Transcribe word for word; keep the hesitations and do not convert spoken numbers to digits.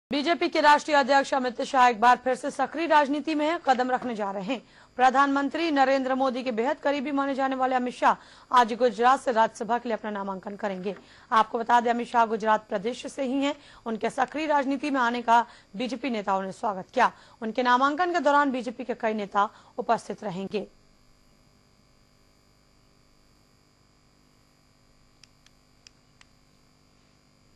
BJP के राष्ट्रीय अध्यक्ष अमित शाह एक बार फिर से सक्रिय राजनीति में कदम रखने जा रहे हैं। प्रधानमंत्री नरेंद्र मोदी के बेहद करीबी माने जाने वाले अमित शाह आज गुजरात से राज्यसभा के लिए अपना नामांकन करेंगे। आपको बता दें, अमित शाह गुजरात प्रदेश से ही हैं। उनके सक्रिय राजनीति में आने का बीजेपी नेताओं ने स्वागत किया। उनके नामांकन के दौरान बीजेपी के कई नेता उपस्थित रहेंगे।